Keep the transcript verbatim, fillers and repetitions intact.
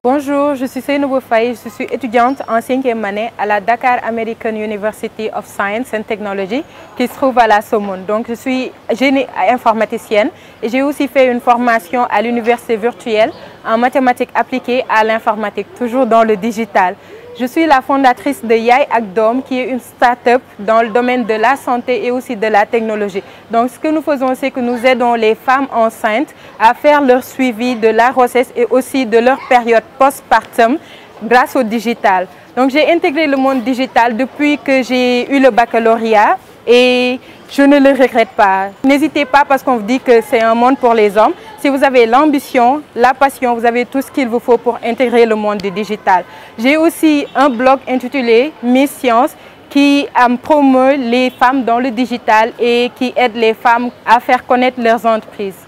Bonjour, je suis Seynabou Faye, je suis étudiante en cinquième année à la Dakar American University of Science and Technology qui se trouve à la Somone. Donc je suis génie informaticienne et j'ai aussi fait une formation à l'université virtuelle en mathématiques appliquées à l'informatique, toujours dans le digital. Je suis la fondatrice de Yaay ak Dom, qui est une start-up dans le domaine de la santé et aussi de la technologie. Donc ce que nous faisons, c'est que nous aidons les femmes enceintes à faire leur suivi de la grossesse et aussi de leur période postpartum grâce au digital. Donc j'ai intégré le monde digital depuis que j'ai eu le baccalauréat et je ne le regrette pas. N'hésitez pas parce qu'on vous dit que c'est un monde pour les hommes. Si vous avez l'ambition, la passion, vous avez tout ce qu'il vous faut pour intégrer le monde du digital. J'ai aussi un blog intitulé Miss Science qui um, promeut les femmes dans le digital et qui aide les femmes à faire connaître leurs entreprises.